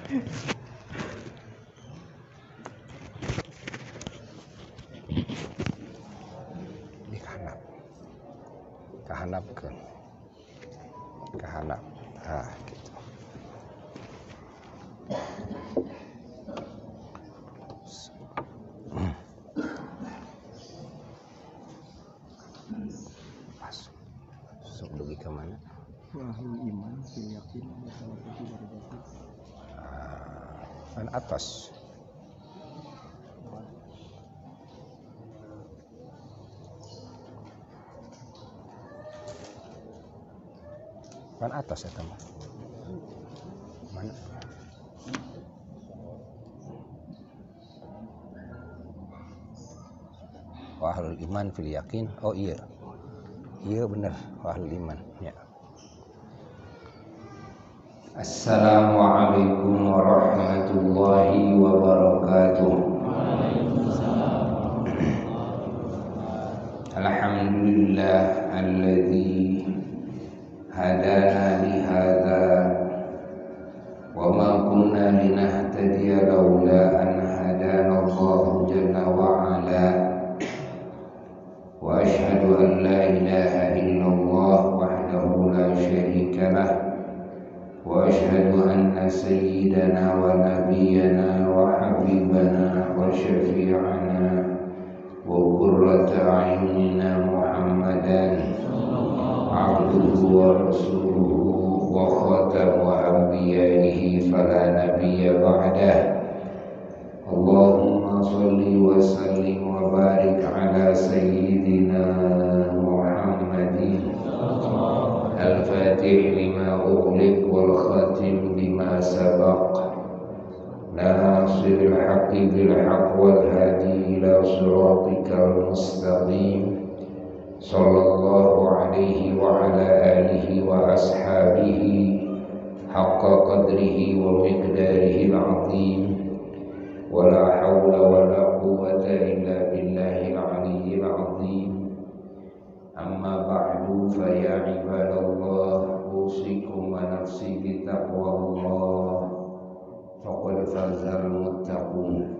Dikahanap. Kahanapkeun. Kahanap. Ah, gitu. Masuk. Sok dugi ke mana? Wahul iman fil yakin masalah itu. Kan atas. Kan atas ya teman. Mana? Wahlul iman fil yakin. Oh iya. Iya bener wahlul iman ya. Assalamualaikum warahmatullahi wabarakatuh. Alhamdulillah alladzi hadana li hadza wa ma kunna linahtadiya laula an hadana Allah jalla wa ala wa ashhadu an la ilaha illallah wahdahu la syarika lah wa ashhadu anna sayyidana wa nabiyyana wa habibana wa syafi'ana wa qurrata a'yunina Muhammadan abduhu wa rasuluhu wa khatamu anbiya'ihi fala nabiyya ba'dah. Allahumma salli wa sallim wa barik ala sayyidina Muhammadin al-fatih lima ughliq wal khatim lima sabaq nasiril haqqi bil haqq wal hadi ila siratikal mustaqim sallallahu alaihi wa ala alihi wa ashabihi haqqa qadrihi wa miqdarihi al-azim wa la hawla wa la quwwata illa billahil aliyyil azim. Amma ba'du fa ya ibadallah usikum wa nafsi bi taqwallah faqad fazal muttaqun.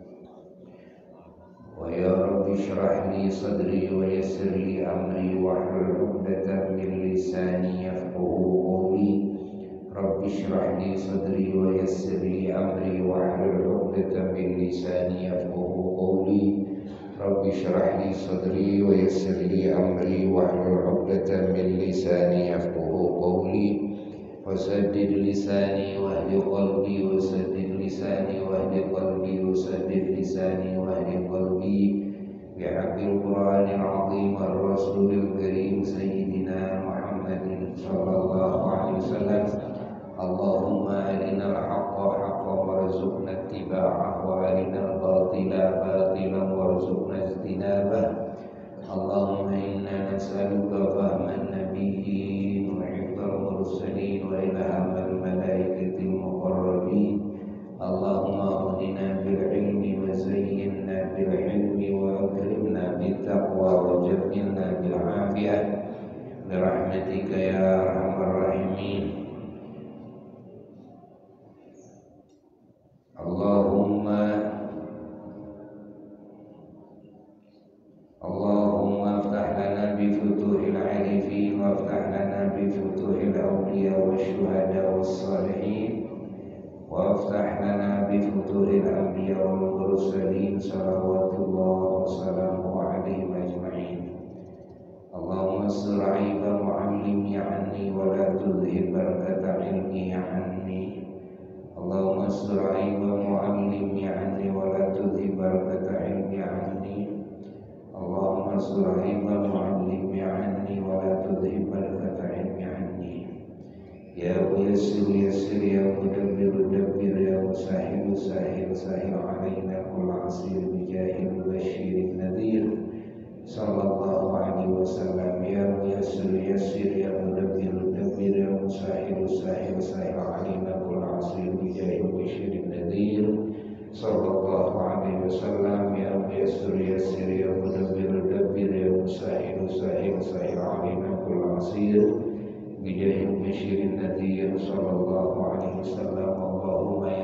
Wa ya rabbi shrah li sadri wa yassir li amri wahlul 'uqdatam min lisani yafqahu qawli. Rabbi shrah li sadri wa yassir li amri wahlul 'uqdatam min lisani yafqahu qawli. Rabbi shrah li sadri wa yassir li amri wahlul 'uqdatam min lisani yafqahu qawli. Wasaddid lisani wahdi qalbi wasaddid lisani wahdi qalbi wasaddid lisani wahdi qalbi bihaqqil Qur'anil 'azim war rasulil karim sayyidina Muhammadin sallallahu alaihi wasallam. Allahumma arinal haqqa haqqan warzuqna ittiba'ah wa arinal batila batilan warzuqna ijtinabah. Allahumma inna nas'aluka fahman nabiyyin wa hifdzal mursalin wa ilhamal malaikatil muqarrabin. Allahumma ahdina bil ilmi wa zayyinna bil hilmi wa akrimna bit taqwa wa jammilna bil afiyah bi rahmatika ya arhamar rahimin. Allahumma aftah lana bi futuhil arifin wa aftah lana bi futuhil awliya wa syuhada was salihin wa aftah lana bi futuhil anbiya wal mursalin salawatullah wa salamuhu alaihim ajma'in. Allahumma sur aiba mu'allimi anni wa la tudhib barakata ilmi anni. Allahumma sur aiba mu'allimi anni wa la tudhib barakata ilmi anni. Allahumma sur aiba mu'allimi anni wa la tudhib barakata ilmi anni. Ya muyassir yassir ya mudabbir dabbir ya musahil sahil sahil alaina kull asir bijahil basyirin nadhir sallallahu alaihi wasallam. Ya muyassir yassir ya mudabbir dabbir ya musahil sahil sahil alaina kull asir bijahil basyirin nadhir sallallahu alaihi wasallam. Ya muyassir yassir ya mudabbir dabbir ya musahil sahil sahil alaina kull asir bijahil basyirin nadhir sallallahu alaihi wasallam. Allahumma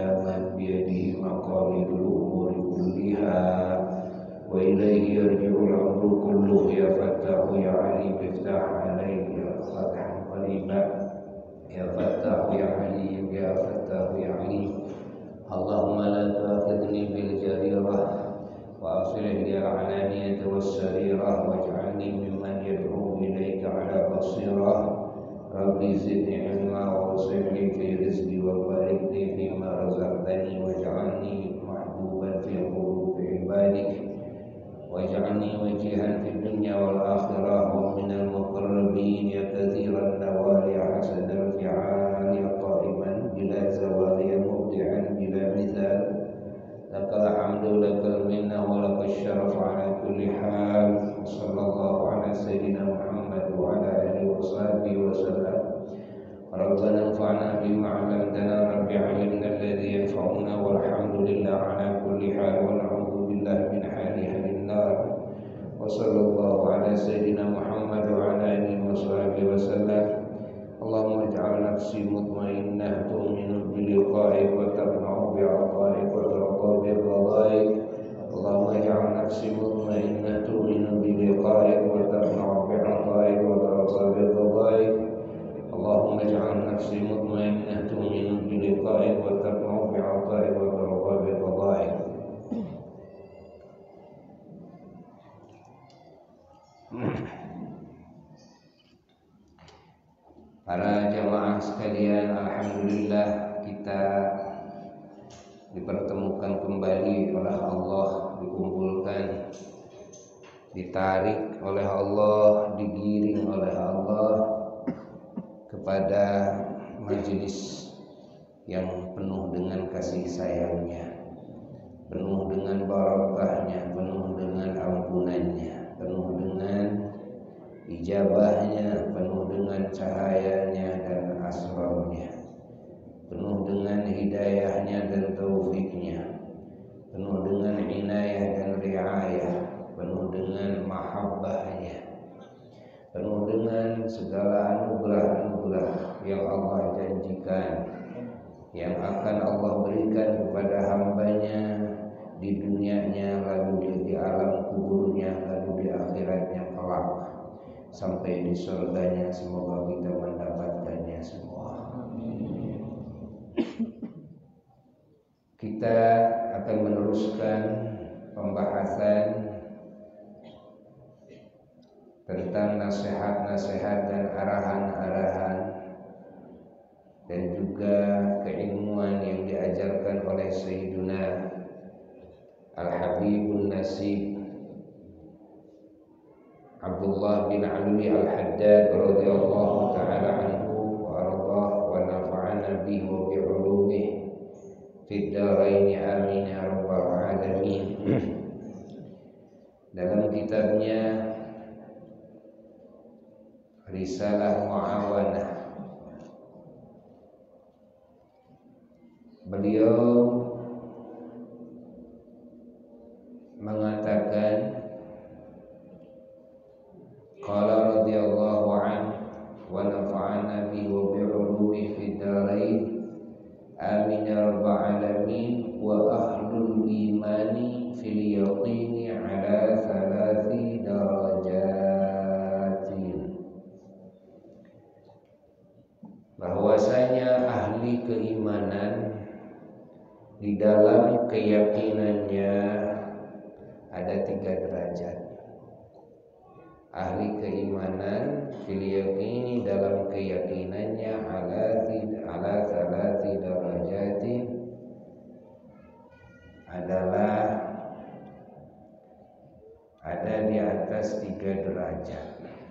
rabbi zidni ilma wa wasifni fi rizqi wa barik li fima razaqtani waj'alni mahbuban fi qulubi ibadik waj'alni wajihan fid dunya wal akhirah wa minal muqarrabin ya katsiran nawali hasanal fi'ali qa'iman bila zawali mubdi'an bila mithal lakal hamdu lakal minna wa lakal syaraf ala kulli hal sallallahu ala sayyidina Muhammad wa ala alihi wa sahbihi wa sallam Rabbana anfa'na bima 'allamtana rabbi 'allimna alladhi yanfa'una walhamdulillah ala kulli hal wa na'udzu billahi min hali halin nar wa sallallahu ala sayyidina Muhammad wa ala alihi wa sahbihi wa sallam Allahumma ij'al nafsi mutmainnah tu'minu bi liqa'ik wa tatma'u bi 'ata'ik wa tarda bi qada'ik Allahumma ij'al nafsi mutmainnah tu'minu bi liqa'ik wa tatma'u bi 'ata'ik wa tarda bi qada'ik Allahumma ij'al nafsi mutmainnah tu'minu bi liqa'ik wa tatma'u bi 'ata'ik wa tarda bi qada'ik Para jamaah sekalian, alhamdulillah kita dipertemukan kembali oleh Allah, dikumpulkan, ditarik oleh Allah, digiring oleh Allah kepada majelis yang penuh dengan kasih sayangnya, penuh dengan barakahnya, penuh dengan ampunannya, penuh dengan ijabahnya, penuh dengan cahayanya dan asrarnya, penuh dengan hidayahnya dan taufiknya, penuh dengan inayah dan riayah, penuh dengan mahabbahnya, penuh dengan segala anugerah-anugerah yang Allah janjikan, yang akan Allah berikan kepada hambanya di dunianya, lalu di alam kuburnya, lalu di akhiratnya kelak sampai di surganya. Semoga kita mendapatkannya semua. Kita akan meneruskan pembahasan tentang nasihat-nasihat dan arahan-arahan dan juga keilmuan yang diajarkan oleh Sayyiduna Al-Habibun Nasib Abdullah bin Alwi Al-Haddad radhiyallahu ta'ala anhu wa ardhah wa nafa'ana bihi wa bi ulumihi fid dharain amin ya rabbal alamin. Dalam kitabnya Risalah Mu'awanah, beliau mengatakan qala radhiyallahu anhu wa nafa'ana bihi wa bi ulumihi fid dharain amin ya rabbal alamin wa ahlul imani fil yaqini ala thalathi darajatin. Bahwasanya ahli keimanan di dalam keyakinannya ada 3 derajat. Ahli keimanan fil yaqini dalam keyakinannya ala thalathi darajatin adalah ada di atas 3 derajat.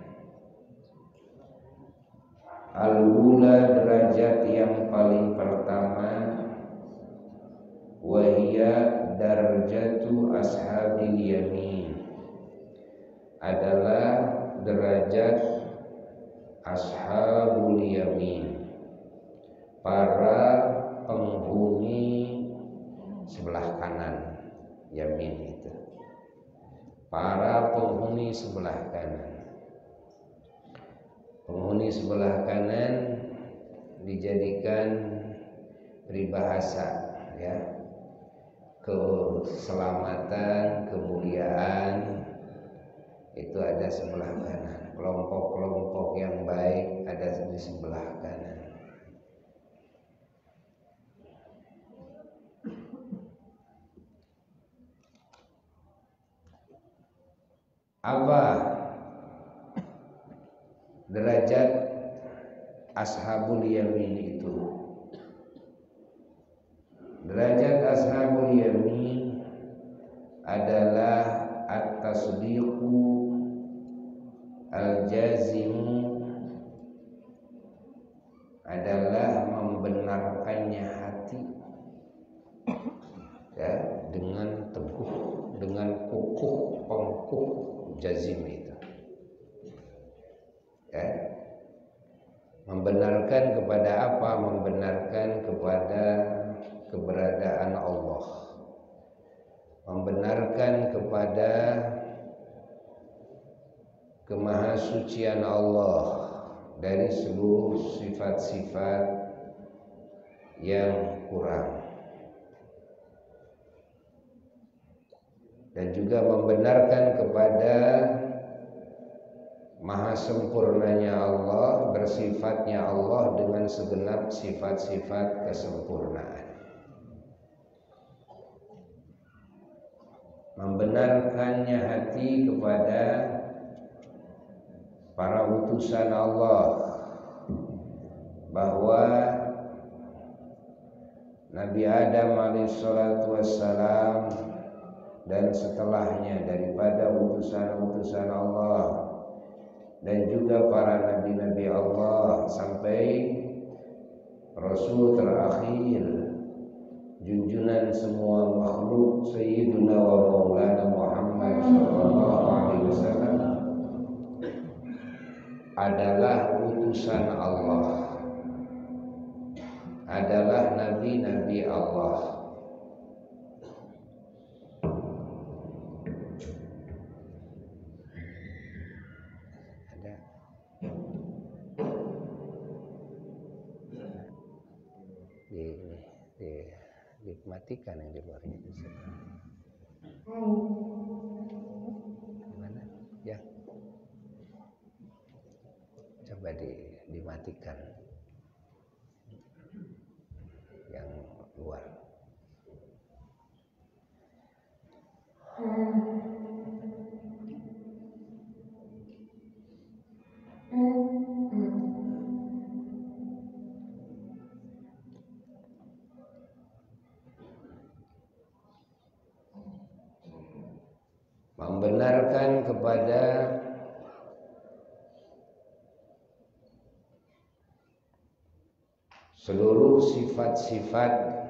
Al-ula, derajat yang paling pertama, wahia darajatu ashabil yamin, adalah derajat ashabul yamin, para penghuni sebelah kanan. Yamin itu para penghuni sebelah kanan. Penghuni sebelah kanan dijadikan peribahasa, ya, keselamatan, kemuliaan itu ada sebelah kanan. Kelompok-kelompok yang baik ada di sebelah kanan. Apa derajat ashabul yamin itu. Derajat ashabul yamin adalah at-tasdiqu al-jazimu, adalah membenarkannya hati ya, dengan teguh, dengan kukuh, pengkuh, jazim itu ya. Membenarkan kepada apa? Membenarkan kepada keberadaan Allah, membenarkan kepada kemahasucian Allah dari seluruh sifat-sifat yang kurang, dan juga membenarkan kepada maha sempurnanya Allah, bersifatnya Allah dengan segenap sifat-sifat kesempurnaan. Membenarkannya hati kepada para utusan Allah, bahwa Nabi Adam alaihissalatu wassalam dan setelahnya daripada utusan-utusan Allah, dan juga para nabi-nabi Allah sampai Rasul terakhir, junjunan semua makhluk Sayyiduna wa Maulana Muhammad sallallahu alaihi wasallam adalah utusan Allah, adalah nabi-nabi Allah. Dimatikan yang di luar itu. Gimana? Ya. Coba dimatikan yang luar. Membenarkan kepada seluruh sifat-sifat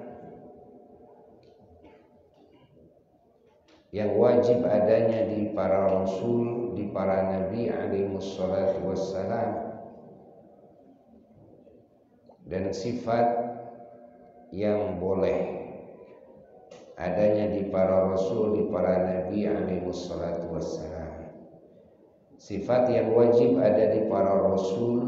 yang wajib adanya di para rasul, di para nabi alaihissalatu wassalam, dan sifat yang boleh adanya di para rasul, di para nabi alaihissalatu wassalam. Sifat yang wajib ada di para rasul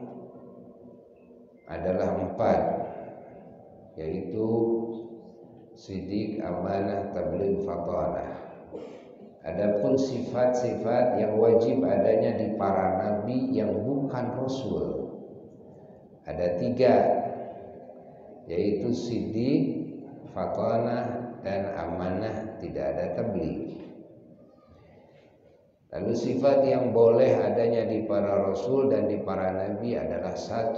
adalah 4, yaitu sidik, amanah, tabligh, fatanah. Adapun sifat-sifat yang wajib adanya di para nabi yang bukan rasul ada 3, yaitu sidik, fatanah, dan amanah, tidak ada tabligh. Lalu sifat yang boleh adanya di para rasul dan di para nabi adalah 1,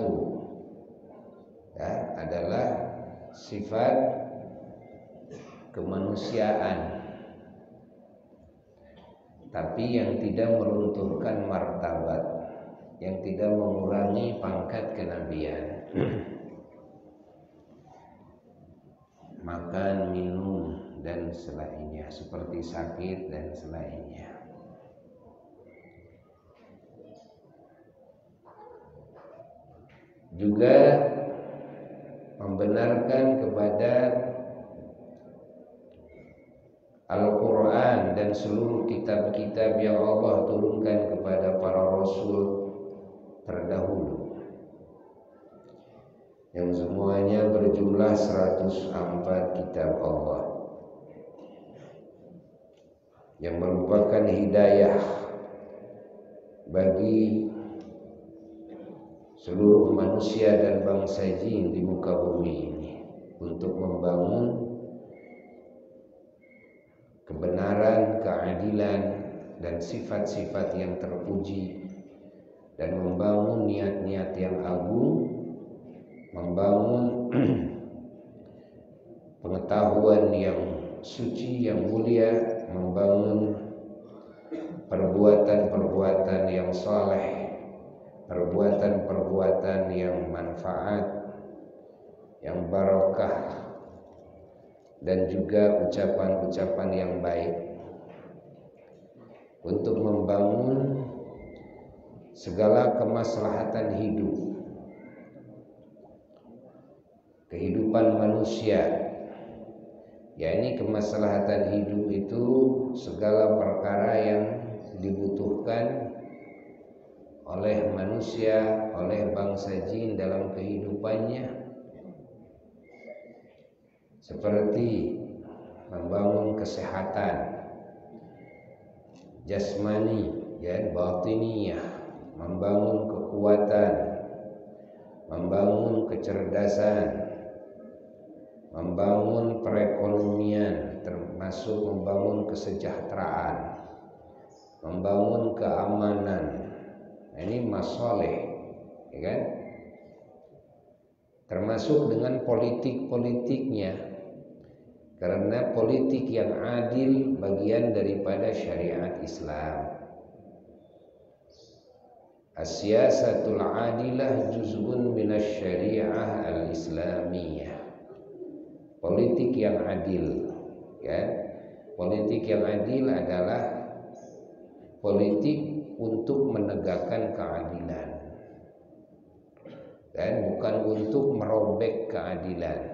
ya, adalah sifat kemanusiaan, tapi yang tidak meruntuhkan martabat, yang tidak mengurangi pangkat kenabian. Makan, minum, dan selainnya, seperti sakit dan selainnya. Juga membenarkan kepada Al-Quran dan seluruh kitab-kitab yang Allah turunkan kepada para rasul terdahulu, yang semuanya berjumlah 104 kitab Allah, yang merupakan hidayah bagi seluruh manusia dan bangsa jin di muka bumi ini, untuk membangun kebenaran, keadilan, dan sifat-sifat yang terpuji dan membangun niat-niat yang agung, membangun pengetahuan yang suci, yang mulia, membangun perbuatan-perbuatan yang saleh, perbuatan-perbuatan yang manfaat, yang barokah, dan juga ucapan-ucapan yang baik untuk membangun segala kemaslahatan hidup, kehidupan manusia. Yakni kemaslahatan hidup itu segala perkara yang dibutuhkan oleh manusia, oleh bangsa jin dalam kehidupannya, seperti membangun kesehatan jasmani dan batiniyah, membangun kekuatan, membangun kecerdasan, membangun perekonomian, termasuk membangun kesejahteraan, membangun keamanan. Ini masalih, ya kan? Termasuk dengan politik-politiknya. Karena politik yang adil bagian daripada syariat Islam. As-siyasatul adilah juz'un minasy syariah al-islamiyah. Politik yang adil, ya. Politik yang adil adalah politik untuk menegakkan keadilan, dan bukan untuk merobek keadilan.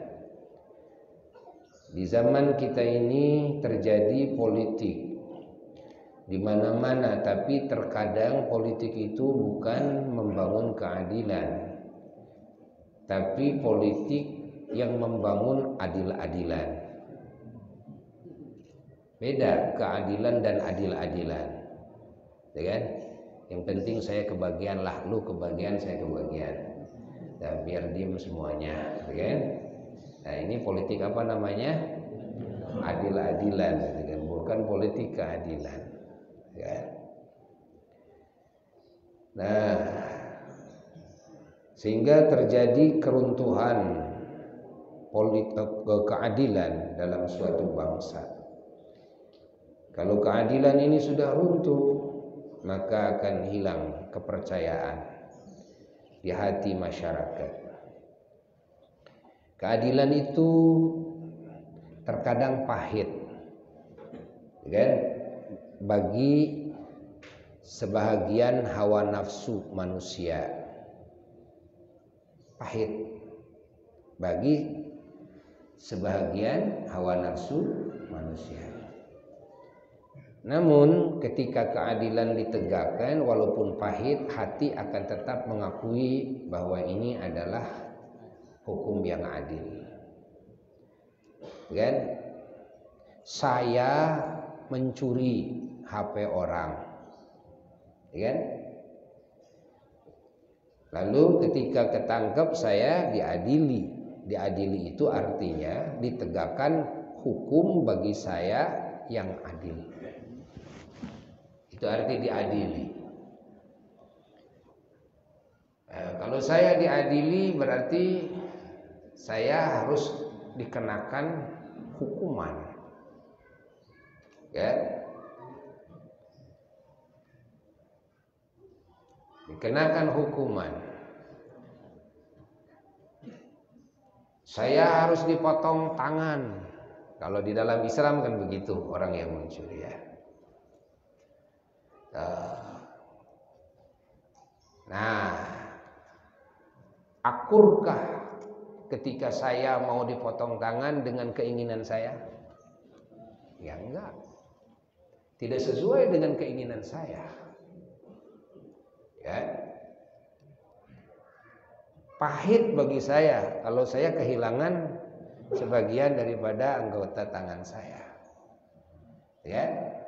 Di zaman kita ini terjadi politik di mana-mana, tapi terkadang politik itu bukan membangun keadilan, tapi politik yang membangun adil-adilan. Beda keadilan dan adil-adilan, ya kan? Yang penting saya kebagian lah, lu kebagian, saya kebagian. Nah, biar diem semuanya, ya kan? Nah, ini politik apa namanya? Adil-adilan, ya kan? Bukan politik keadilan, ya. Nah, sehingga terjadi keruntuhan keadilan dalam suatu bangsa. Kalau keadilan ini sudah runtuh, maka akan hilang kepercayaan di hati masyarakat. Keadilan itu terkadang pahit, kan? Bagi sebahagian hawa nafsu manusia, pahit bagi sebahagian hawa nafsu manusia. Namun ketika keadilan ditegakkan, walaupun pahit, hati akan tetap mengakui bahwa ini adalah hukum yang adil. Kan? Saya mencuri HP orang, kan? Lalu ketika ketangkep saya diadili. Diadili itu artinya ditegakkan hukum bagi saya yang adil. Itu arti diadili. Kalau saya diadili berarti saya harus dikenakan hukuman, ya, dikenakan hukuman. Saya harus dipotong tangan. Kalau di dalam Islam kan begitu orang yang mencuri, ya. Nah, akurkah ketika saya mau dipotong tangan dengan keinginan saya? Ya enggak. Tidak sesuai dengan keinginan saya. Ya. Pahit bagi saya kalau saya kehilangan sebagian daripada anggota tangan saya. Ya.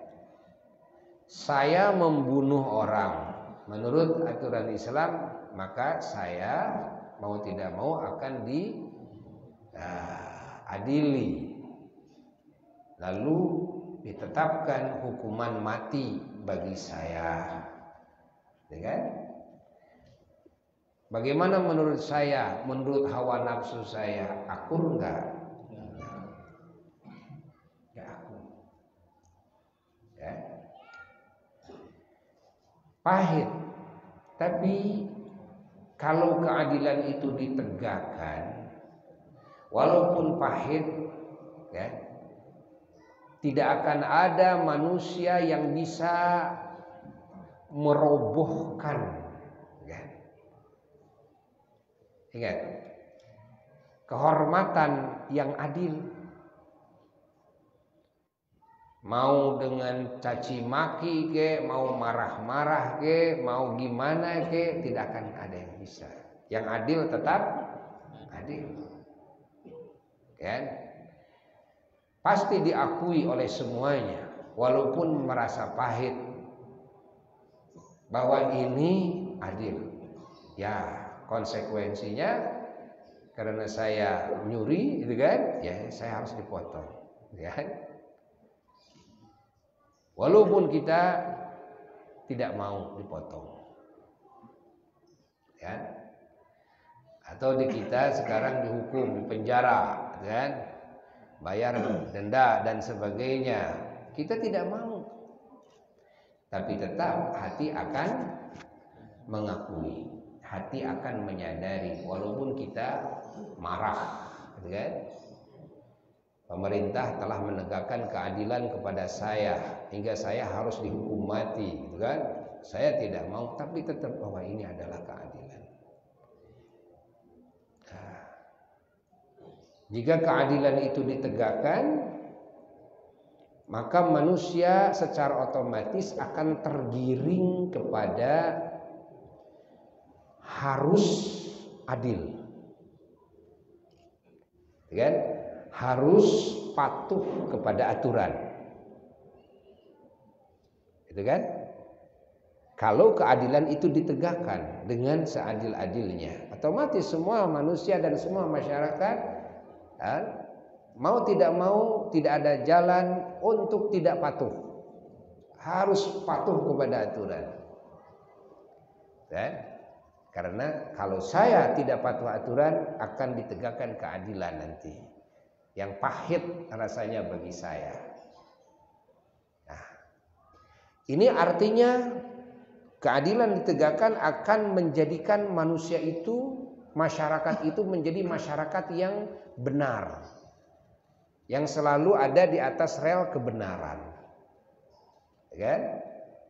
Saya membunuh orang menurut aturan Islam, maka saya mau tidak mau akan diadili, lalu ditetapkan hukuman mati bagi saya, ya kan? Bagaimana menurut saya, menurut hawa nafsu saya, akur enggak? Ya akur. Ya. Pahit. Tapi kalau keadilan itu ditegakkan, walaupun pahit, ya, tidak akan ada manusia yang bisa merobohkan. Ya. Ingat, kehormatan yang adil, mau dengan caci maki ke, mau marah-marah ke, mau gimana ke, tidak akan ada yang bisa. Yang adil tetap adil, kan? Pasti diakui oleh semuanya, walaupun merasa pahit, bahwa ini adil. Ya, konsekuensinya karena saya nyuri, gitu kan? Ya, saya harus dipotong, ya. Walaupun kita tidak mau dipotong, ya. Atau di kita sekarang dihukum, dipenjara, kan? Bayar denda dan sebagainya. Kita tidak mau. Tapi tetap hati akan mengakui, hati akan menyadari walaupun kita marah, gitu kan? Pemerintah telah menegakkan keadilan kepada saya hingga saya harus dihukum mati, gitu kan? Saya tidak mau, tapi tetap bahwa ini adalah keadilan. Nah, jika keadilan itu ditegakkan, maka manusia secara otomatis akan tergiring kepada harus adil, kan? Harus patuh kepada aturan, gitu kan? Kalau keadilan itu ditegakkan dengan seadil-adilnya, otomatis semua manusia dan semua masyarakat, kan? Mau tidak mau, tidak ada jalan untuk tidak patuh. Harus patuh kepada aturan. Dan karena kalau saya tidak patuh aturan, akan ditegakkan keadilan nanti. Yang pahit rasanya bagi saya. Nah, ini artinya keadilan ditegakkan akan menjadikan manusia itu, masyarakat itu menjadi masyarakat yang benar, yang selalu ada di atas rel kebenaran, kan?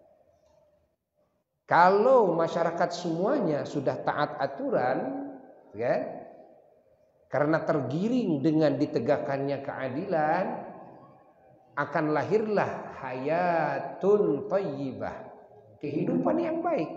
Kalau masyarakat semuanya sudah taat aturan, kan? Karena tergiring dengan ditegakkannya keadilan, akan lahirlah hayatun thayyibah, kehidupan yang baik.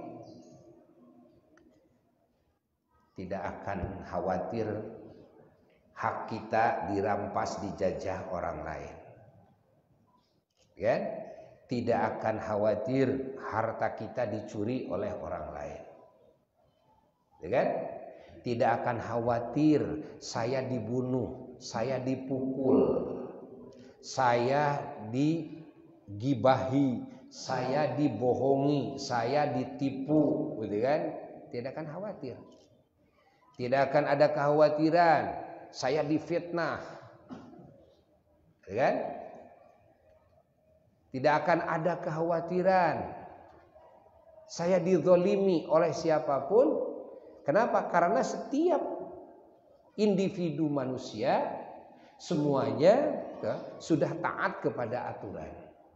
Tidak akan khawatir hak kita dirampas, dijajah orang lain, kan? Tidak akan khawatir harta kita dicuri oleh orang lain, kan? Tidak akan khawatir saya dibunuh, saya dipukul, saya digibahi, saya dibohongi, saya ditipu, gitu kan? Tidak akan khawatir. Tidak akan ada kekhawatiran saya difitnah, kan? Tidak akan ada kekhawatiran saya dizolimi oleh siapapun. Kenapa? Karena setiap individu manusia semuanya sudah taat kepada aturan.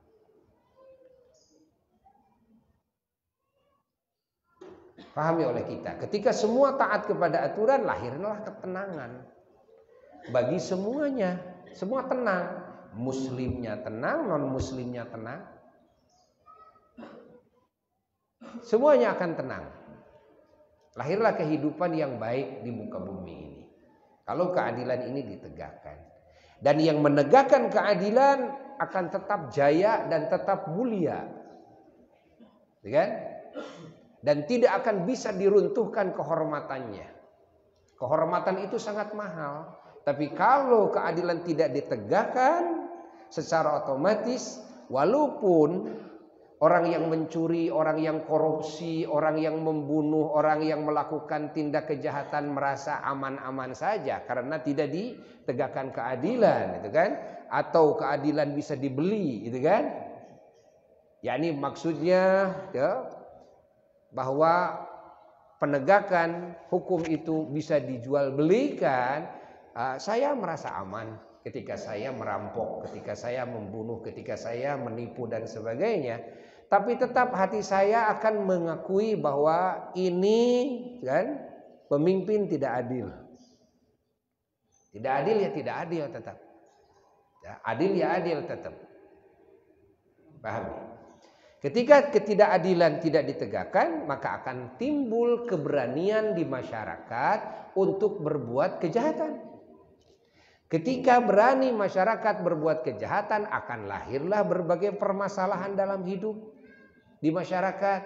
Pahami oleh kita. Ketika semua taat kepada aturan, lahirlah ketenangan bagi semuanya. Semua tenang. Muslimnya tenang, non muslimnya tenang. Semuanya akan tenang. Lahirlah kehidupan yang baik di muka bumi ini, kalau keadilan ini ditegakkan. Dan yang menegakkan keadilan akan tetap jaya dan tetap mulia, kan? Dan tidak akan bisa diruntuhkan kehormatannya. Kehormatan itu sangat mahal. Tapi kalau keadilan tidak ditegakkan, secara otomatis walaupun Orang yang mencuri, orang yang korupsi, orang yang membunuh, orang yang melakukan tindak kejahatan merasa aman-aman saja karena tidak ditegakkan keadilan, gitu kan? Atau keadilan bisa dibeli, gitu kan? yakni maksudnya ya, bahwa penegakan hukum itu bisa dijual belikan. Saya merasa aman ketika saya merampok, ketika saya membunuh, ketika saya menipu dan sebagainya. Tapi tetap hati saya akan mengakui bahwa ini kan pemimpin tidak adil. Tidak adil ya tidak adil tetap. Ya, adil ya adil tetap. Paham? Ketika ketidakadilan tidak ditegakkan, maka akan timbul keberanian di masyarakat untuk berbuat kejahatan. Ketika berani masyarakat berbuat kejahatan, akan lahirlah berbagai permasalahan dalam hidup di masyarakat.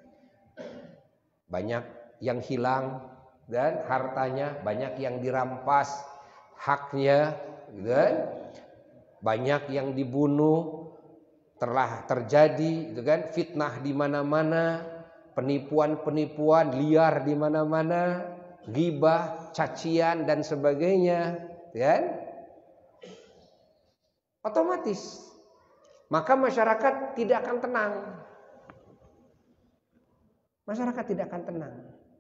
Banyak yang hilang dan hartanya, banyak yang dirampas haknya, dan banyak yang dibunuh. Telah terjadi, gitu kan, fitnah di mana-mana, penipuan-penipuan liar di mana-mana, ghibah, cacian dan sebagainya, kan? Otomatis maka masyarakat tidak akan tenang. Masyarakat tidak akan tenang.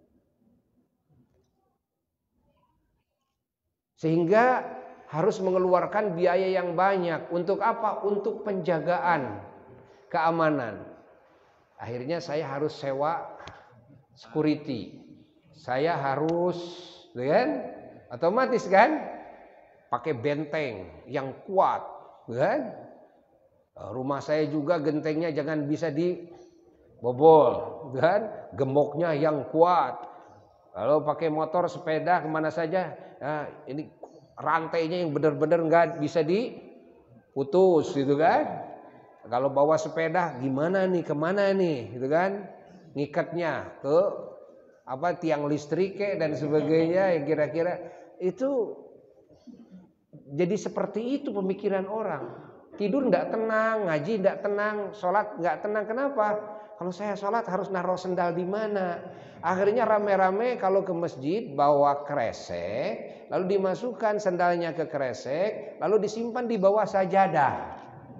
Sehingga harus mengeluarkan biaya yang banyak. Untuk apa? Untuk penjagaan keamanan. Akhirnya saya harus sewa security. Saya harus, kan? Otomatis kan? Pakai benteng yang kuat, kan? Rumah saya juga gentengnya jangan bisa dibobol, kan? Gemboknya yang kuat. Kalau pakai motor, sepeda kemana saja, nah, ini rantainya yang benar-benar nggak bisa diputus, gitu kan? Kalau bawa sepeda gimana nih, kemana nih, gitu kan? Ngikatnya ke tiang listrik dan sebagainya, yang kira-kira itu jadi seperti itu pemikiran orang. Tidur nggak tenang, ngaji nggak tenang, sholat nggak tenang. Kenapa? Kalau saya sholat harus naruh sendal di mana? Akhirnya rame-rame kalau ke masjid bawa kresek, lalu dimasukkan sendalnya ke kresek, lalu disimpan di bawah sajadah.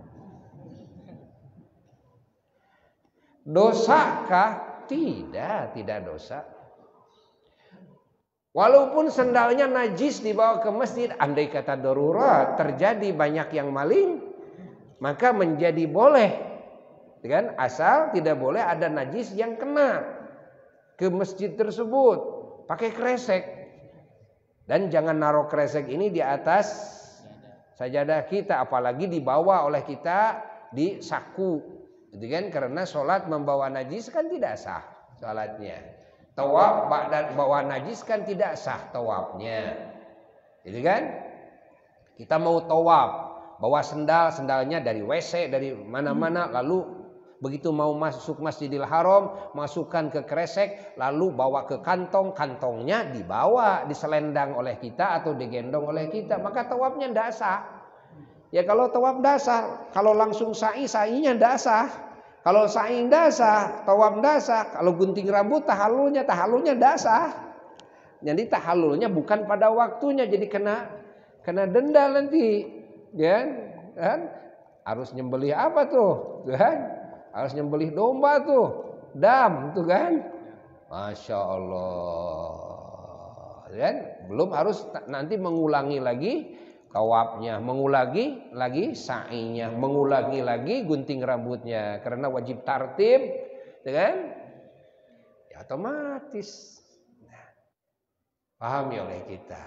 Dosakah? Tidak dosa. Walaupun sendalnya najis dibawa ke masjid, andai kata darurat terjadi banyak yang maling, maka menjadi boleh, kan? Asal tidak boleh ada najis yang kena ke masjid tersebut. Pakai kresek, dan jangan naruh kresek ini di atas sajadah kita, apalagi dibawa oleh kita di saku, gitu kan? Karena sholat membawa najis kan tidak sah sholatnya. Tawaf bawa najis kan tidak sah tawafnya, gitu kan? Kita mau tawaf bawa sendalnya dari WC, dari mana-mana, lalu begitu mau masuk Masjidil Haram, masukkan ke kresek, lalu bawa ke kantongnya dibawa, diselendang oleh kita atau digendong oleh kita, maka tawafnya tidak sah. Ya kalau tawaf dasar, kalau langsung sa'inya tidak sah. Kalau sa'i tidak sah, tawaf tidak sah. Kalau gunting rambut tahallulnya tidak sah. Jadi tahallulnya bukan pada waktunya, jadi kena denda nanti, kan? Harus nyembelih apa tuh, kan? Harus nyembelih domba tuh, dam tuh kan? Masya Allah, kan? Belum harus nanti mengulangi lagi tawafnya, mengulangi lagi sa'inya, mengulangi lagi gunting rambutnya, karena wajib tartib, kan? Ya otomatis pahami oleh kita.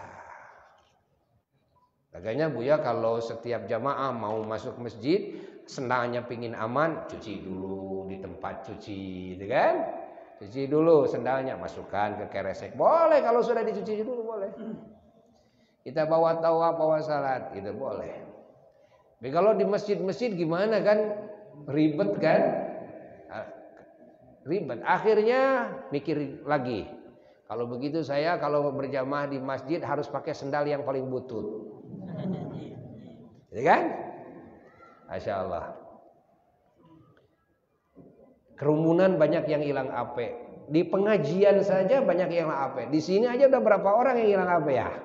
Makanya Buya kalau setiap jamaah mau masuk masjid, sendalnya pingin aman, cuci dulu di tempat cuci, kan? Cuci dulu sendalnya, masukkan ke kresek, boleh kalau sudah dicuci dulu boleh. Kita bawa tawaf, bawa salat, itu boleh. Tapi kalau di masjid-masjid gimana kan? Ribet kan? Ribet. Akhirnya mikir lagi. Kalau begitu saya kalau berjamaah di masjid harus pakai sendal yang paling butut. Gitu kan? Masya Allah. Kerumunan banyak yang hilang AP. Di pengajian saja banyak yang hilang AP. Di sini aja udah berapa orang yang hilang AP ya?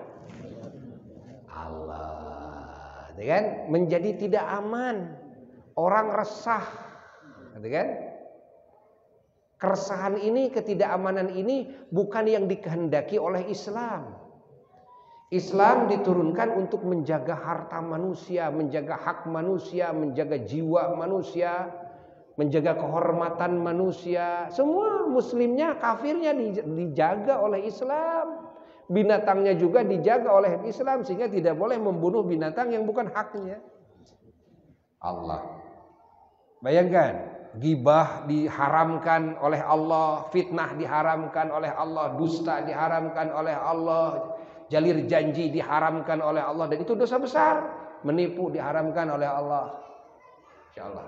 Allah, gitu kan? Menjadi tidak aman. Orang resah, gitu kan? Keresahan ini, ketidakamanan ini bukan yang dikehendaki oleh Islam. Islam diturunkan untuk menjaga harta manusia, menjaga hak manusia, menjaga jiwa manusia, menjaga kehormatan manusia. Semua muslimnya, kafirnya dijaga oleh Islam. Binatangnya juga dijaga oleh Islam, sehingga tidak boleh membunuh binatang yang bukan haknya. Allah. Bayangkan, ghibah diharamkan oleh Allah, fitnah diharamkan oleh Allah, dusta diharamkan oleh Allah, jalir janji diharamkan oleh Allah, dan itu dosa besar. Menipu diharamkan oleh Allah. Insyaallah.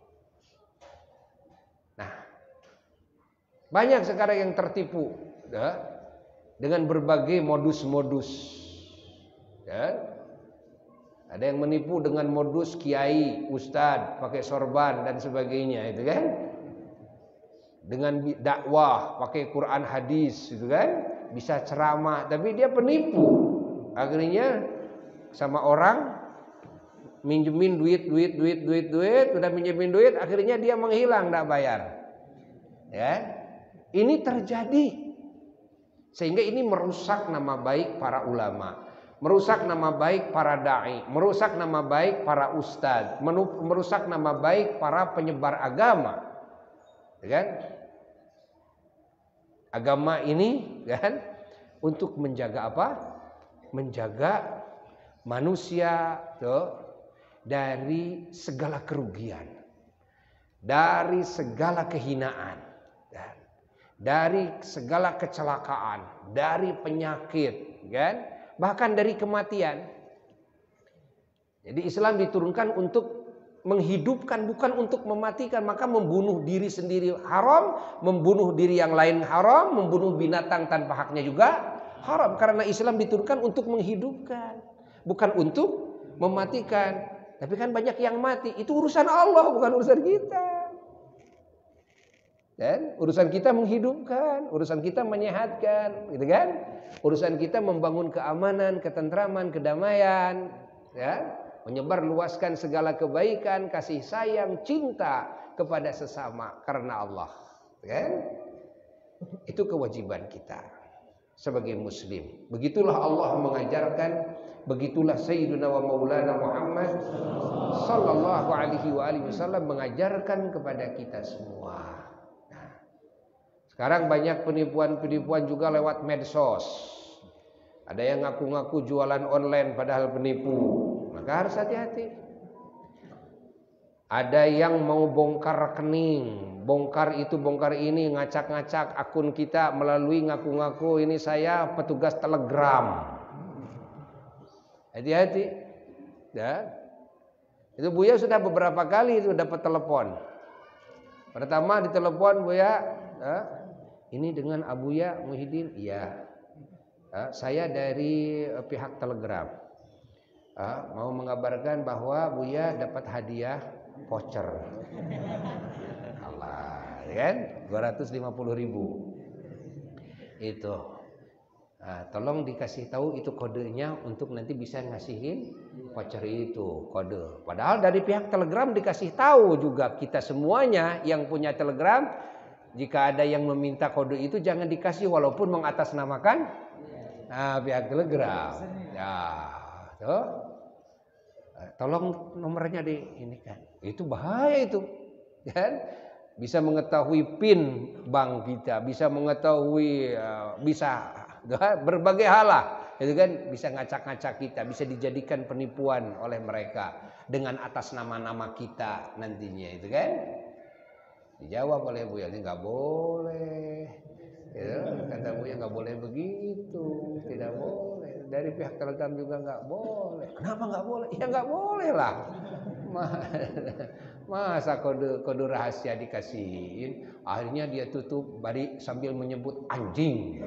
Nah, banyak sekarang yang tertipu ya, dengan berbagai modus-modus ya. Ada yang menipu dengan modus kiai, ustadz, pakai sorban dan sebagainya, itu kan? Dengan dakwah, pakai Quran hadis, itu kan? Bisa ceramah, tapi dia penipu. Akhirnya sama orang minjemin duit, udah minjemin duit, akhirnya dia menghilang, tidak bayar. Ya, ini terjadi, sehingga ini merusak nama baik para ulama. Merusak nama baik para dai, merusak nama baik para ustadz, merusak nama baik para penyebar agama, kan? Agama ini, kan, untuk menjaga apa? Menjaga manusia tuh dari segala kerugian, dari segala kehinaan, dari segala kecelakaan, dari penyakit, kan? Bahkan dari kematian. Jadi Islam diturunkan untuk menghidupkan, bukan untuk mematikan. Maka membunuh diri sendiri haram, membunuh diri yang lain haram, membunuh binatang tanpa haknya juga haram. Karena Islam diturunkan untuk menghidupkan, bukan untuk mematikan. Tapi kan banyak yang mati, itu urusan Allah, bukan urusan kita. Dan urusan kita menghidupkan, urusan kita menyehatkan, gitu kan? Urusan kita membangun keamanan, ketentraman, kedamaian, ya, menyebar luaskan segala kebaikan, kasih sayang, cinta kepada sesama karena Allah, kan? Itu kewajiban kita sebagai muslim. Begitulah Allah mengajarkan, begitulah Sayyiduna wa Maulana Muhammad sallallahu alaihi wasallam mengajarkan kepada kita semua. Sekarang banyak penipuan-penipuan juga lewat medsos. Ada yang ngaku-ngaku jualan online padahal penipu. Maka harus hati-hati. Ada yang mau bongkar rekening, bongkar itu, bongkar ini, ngacak-ngacak akun kita melalui ngaku-ngaku ini saya petugas telegram. Hati-hati. Ya. Itu Buya sudah beberapa kali itu dapat telepon. Pertama ditelepon Buya, ya, ini dengan Abuya Muhyiddin, iya. Saya dari pihak Telegram. Mau mengabarkan bahwa Buya dapat hadiah voucher. Allah, kan? 250.000. Itu. Tolong dikasih tahu itu kodenya untuk nanti bisa ngasihin voucher itu, kode. Padahal dari pihak Telegram dikasih tahu juga kita semuanya yang punya Telegram, jika ada yang meminta kode itu jangan dikasih walaupun mengatasnamakan pihak Telegram. Ya, tuh. Tolong nomornya di ini kan. Itu bahaya itu. Kan? Bisa mengetahui PIN bank kita, bisa mengetahui bisa berbagai hal lah. Itu kan bisa ngacak-ngacak kita, bisa dijadikan penipuan oleh mereka dengan atas nama-nama kita nantinya, itu kan? Dijawab oleh Buya, ini nggak boleh, ya, kata Buya nggak boleh begitu, tidak boleh. Dari pihak Telegram juga nggak boleh. Kenapa nggak boleh? Ya nggak boleh lah. Masa kode rahasia dikasihin, akhirnya dia tutup balik sambil menyebut anjing.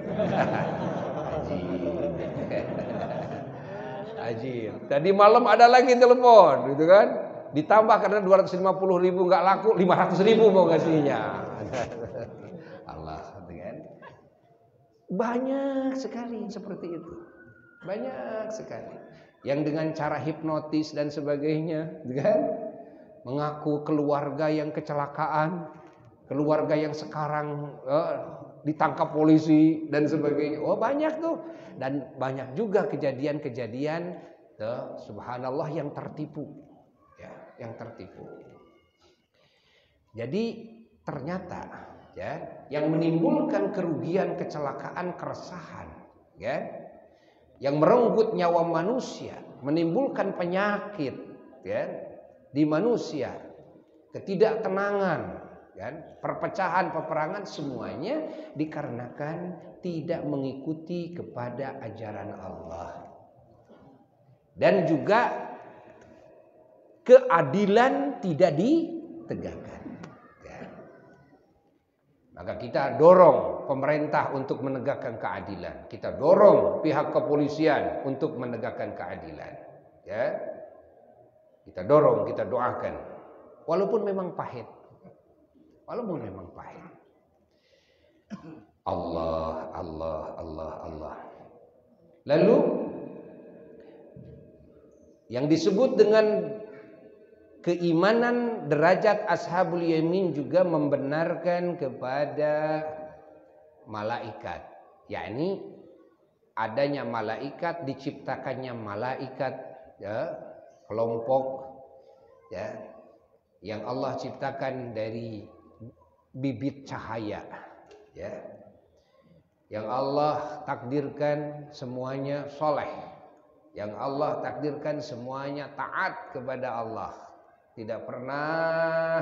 Anjing. Tadi malam ada lagi telepon, gitu kan? Ditambah karena 250.000 nggak laku, 500.000 mau ngasihnya. Allah, kan? Banyak sekali seperti itu. Banyak sekali. Yang dengan cara hipnotis dan sebagainya, kan? Mengaku keluarga yang kecelakaan, keluarga yang sekarang ditangkap polisi dan sebagainya. Oh, banyak tuh. Dan banyak juga kejadian-kejadian subhanallah yang tertipu. Ya, yang tertipu. Jadi ternyata ya, yang menimbulkan kerugian, kecelakaan, keresahan, ya, yang merenggut nyawa manusia, menimbulkan penyakit, ya, di manusia, ketidaktenangan, kan, perpecahan, peperangan, semuanya dikarenakan tidak mengikuti kepada ajaran Allah. Dan juga keadilan tidak ditegakkan. Ya. Maka kita dorong pemerintah untuk menegakkan keadilan. Kita dorong pihak kepolisian untuk menegakkan keadilan. Ya. Kita dorong, kita doakan. Walaupun memang pahit. Walaupun memang pahit. Allah, Allah, Allah, Allah. Lalu yang disebut dengan keimanan derajat ashabul yamin juga membenarkan kepada malaikat, yakni adanya malaikat, diciptakannya malaikat, ya, kelompok, ya, yang Allah ciptakan dari bibit cahaya, ya, yang Allah takdirkan semuanya soleh, yang Allah takdirkan semuanya taat kepada Allah, tidak pernah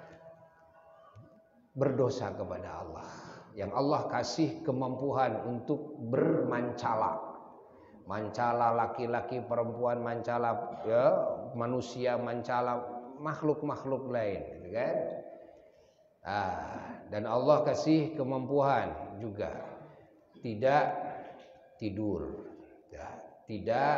berdosa kepada Allah, yang Allah kasih kemampuan untuk bermancala, mancala laki-laki, perempuan mancala, ya, manusia mancala, makhluk-makhluk lain, kan? Dan Allah kasih kemampuan juga tidak tidur, ya, tidak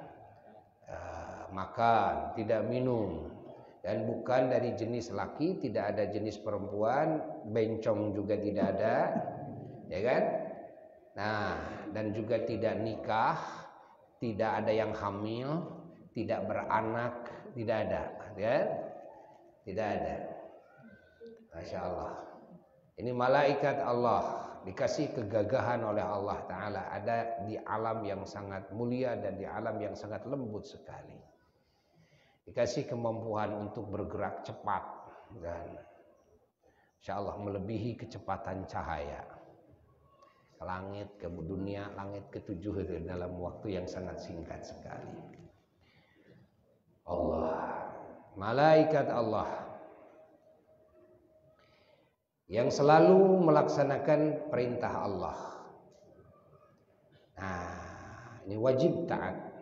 makan, tidak minum. Dan bukan dari jenis laki, tidak ada jenis perempuan, bencong juga tidak ada, ya kan? Nah, dan juga tidak nikah, tidak ada yang hamil, tidak beranak, tidak ada, ya? Tidak ada. Masya Allah. Ini malaikat Allah, dikasih kegagahan oleh Allah Ta'ala, ada di alam yang sangat mulia dan di alam yang sangat lembut sekali. Dikasih kemampuan untuk bergerak cepat dan insya Allah melebihi kecepatan cahaya. Ke langit, ke dunia, langit ketujuh itu dalam waktu yang sangat singkat sekali. Allah, malaikat Allah yang selalu melaksanakan perintah Allah. Nah, ini wajib taat.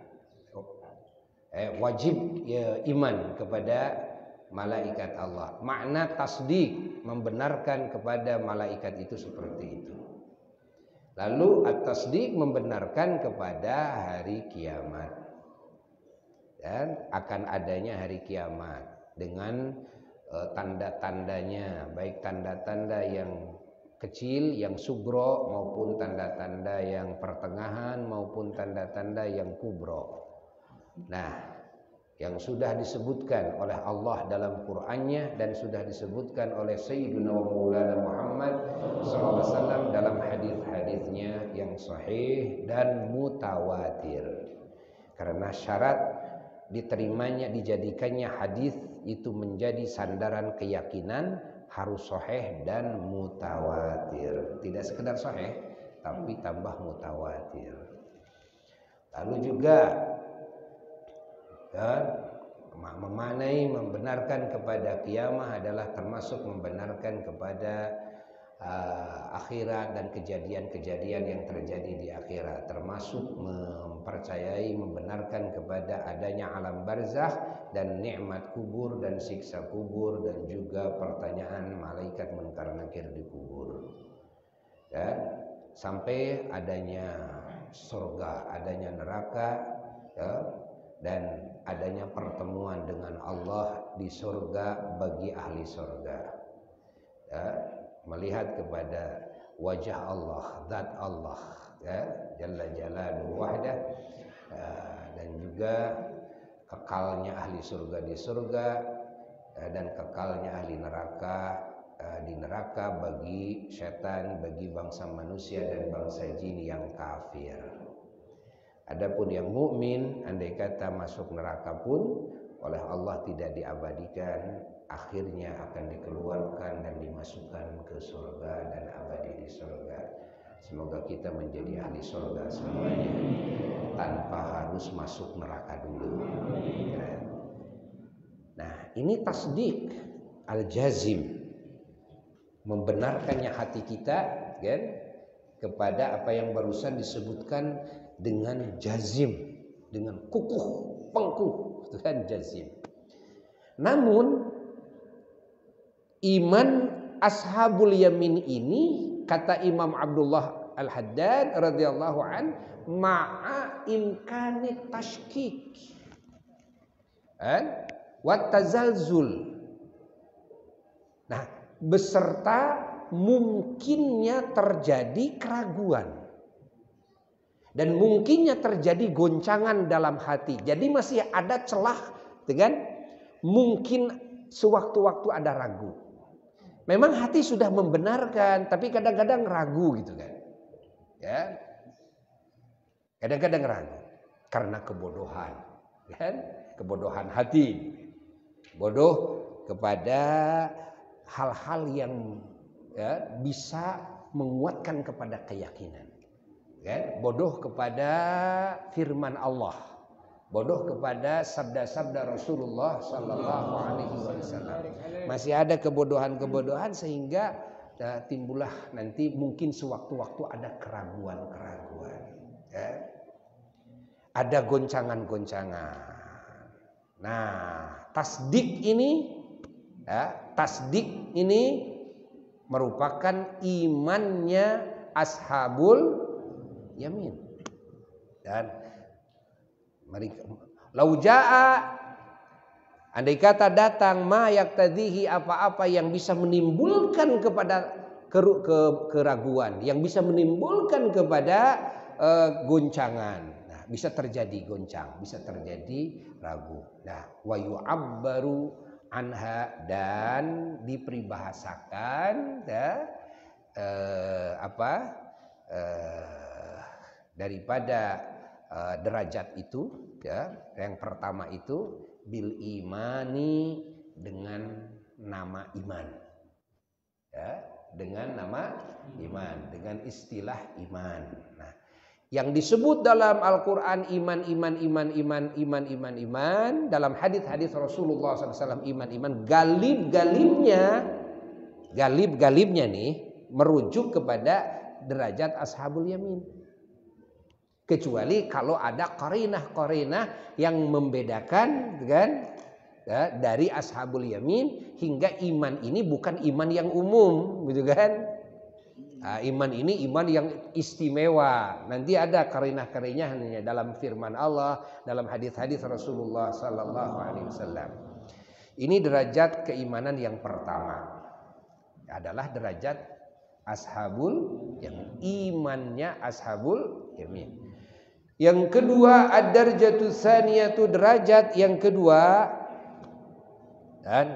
Wajib ya, iman kepada malaikat Allah. Makna tasdik, membenarkan kepada malaikat itu seperti itu. Lalu at-tasdik, membenarkan kepada hari kiamat dan akan adanya hari kiamat dengan tanda-tandanya, baik tanda-tanda yang kecil, yang sugro, maupun tanda-tanda yang pertengahan, maupun tanda-tanda yang kubro. Nah, yang sudah disebutkan oleh Allah dalam Qur'annya dan sudah disebutkan oleh Sayyidina wa Maulana Muhammad SAW dalam hadis-hadisnya yang sahih dan mutawatir. Karena syarat diterimanya, dijadikannya hadis itu menjadi sandaran keyakinan harus sahih dan mutawatir. Tidak sekedar sahih, tapi tambah mutawatir. Lalu juga memanai, membenarkan kepada kiamah adalah termasuk membenarkan kepada akhirat dan kejadian-kejadian yang terjadi di akhirat, termasuk mempercayai, membenarkan kepada adanya alam barzakh dan nikmat kubur dan siksa kubur dan juga pertanyaan malaikat munkar nakir di kubur, ya, sampai adanya surga, adanya neraka, ya. dan adanya pertemuan dengan Allah di surga bagi ahli surga. Ya, melihat kepada wajah Allah, zat Allah, ya, jalla jalaluhu wahdah, dan juga kekalnya ahli surga di surga, dan kekalnya ahli neraka di neraka bagi setan, bagi bangsa manusia dan bangsa jin yang kafir. Adapun yang mukmin, andai kata masuk neraka pun oleh Allah tidak diabadikan, akhirnya akan dikeluarkan dan dimasukkan ke surga dan abadi di surga. Semoga kita menjadi ahli surga semuanya tanpa harus masuk neraka dulu. Nah, ini tasdik al-jazim, membenarkannya hati kita, kan, kepada apa yang barusan disebutkan dengan jazim, dengan kukuh, pengkuh, itu kan jazim. Namun iman ashabul yamin ini, kata Imam Abdullah Al-Haddad radhiyallahu an, ma'a imkani tashkik wa tazalzul. Nah, beserta mungkinnya terjadi keraguan dan mungkinnya terjadi goncangan dalam hati. Jadi masih ada celah, kan? Mungkin sewaktu-waktu ada ragu. Memang hati sudah membenarkan, tapi kadang-kadang ragu gitu kan. Ya. Kadang-kadang ragu karena kebodohan, kan? Kebodohan hati. Bodoh kepada hal-hal yang ya, bisa menguatkan kepada keyakinan. Ya, bodoh kepada firman Allah, bodoh kepada sabda-sabda Rasulullah Sallallahu Alaihi Wasallam. Masih ada kebodohan-kebodohan sehingga timbullah nanti mungkin sewaktu-waktu ada keraguan-keraguan. Ya. Ada goncangan-goncangan. Nah, tasdik ini, ya, tasdik ini merupakan imannya ashabul yamin. Dan mereka laujaa, andai kata datang ma yaktadhihi, apa-apa yang bisa menimbulkan kepada keraguan, yang bisa menimbulkan kepada goncangan. Nah, bisa terjadi goncang, bisa terjadi ragu. Nah, wa yu'abbaru anha, dan diperbahasakan ya, daripada derajat itu ya, yang pertama itu bil imani, dengan nama iman ya, dengan nama iman, dengan istilah iman. Nah, yang disebut dalam Al-Quran iman, dalam hadis-hadis Rasulullah SAW iman, galib-galibnya nih merujuk kepada derajat ashabul yamin. Kecuali kalau ada qarinah yang membedakan, kan, ya, dari ashabul yamin hingga iman ini bukan iman yang umum, gitu kan? Nah, iman ini iman yang istimewa. Nanti ada qarinah-qarinahnya dalam firman Allah, dalam hadis-hadis Rasulullah Sallallahu Alaihi Wasallam. Ini derajat keimanan yang pertama, adalah derajat ashabul yamin, imannya ashabul yamin. Yang kedua, ad-darjatu tsaniyatu, derajat yang kedua, dan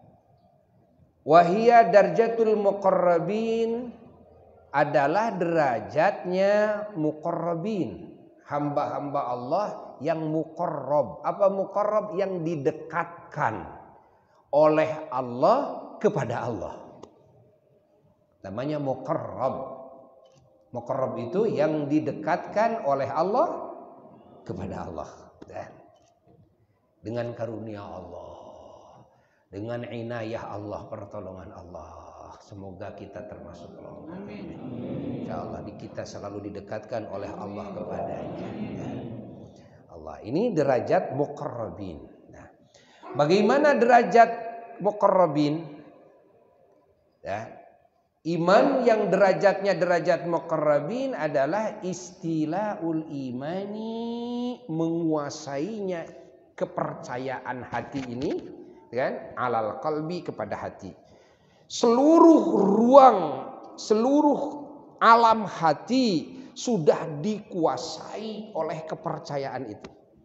wahia darjatul muqarrabin, adalah derajatnya muqarrabin, hamba-hamba Allah yang muqarrab. Apa muqarrab? Yang didekatkan oleh Allah kepada Allah. Namanya muqarrab. Muqarrab itu yang didekatkan oleh Allah kepada Allah. Dengan karunia Allah, dengan inayah Allah, pertolongan Allah. Semoga kita termasuk golongan. Insyaallah kita selalu didekatkan oleh Allah kepadanya. Allah, ini derajat muqarrabin. Nah, bagaimana derajat muqarrabin? Ya. Iman yang derajatnya derajat muqarrabin adalah istilaul imani, menguasainya kepercayaan hati ini, kan, alal qalbi, kepada hati. Seluruh ruang, seluruh alam hati sudah dikuasai oleh kepercayaan itu.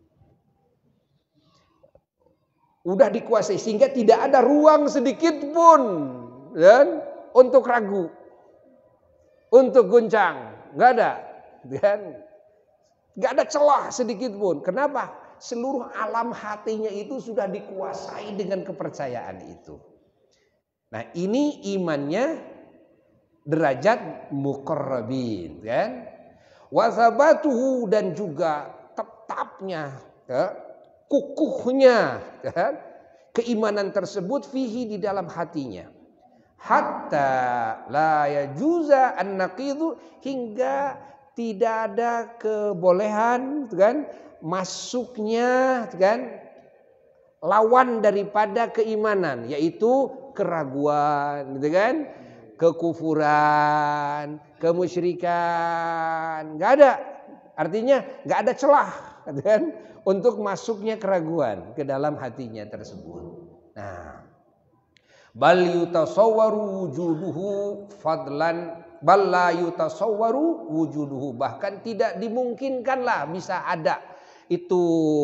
Udah dikuasai sehingga tidak ada ruang sedikit pun, kan, untuk ragu, untuk goncang, nggak ada, kan? Nggak ada celah sedikit pun. Kenapa? Seluruh alam hatinya itu sudah dikuasai dengan kepercayaan itu. Nah, ini imannya derajat muqarrabin, kan? Wasabatuhu, dan juga tetapnya, ya, kukuhnya, kan, keimanan tersebut fihi, di dalam hatinya. Hatta la yajuza an-naqidu, hingga tidak ada kebolehan, kan, masuknya, kan, lawan daripada keimanan, yaitu keraguan, gitu kan, kekufuran, kemusyrikan, nggak ada. Artinya nggak ada celah, gitu kan, untuk masuknya keraguan ke dalam hatinya tersebut. Nah, bal yutasawwaru wujuduhu fadlan, bal la yutasawwaru wujuduhu, bahkan tidak dimungkinkanlah bisa ada itu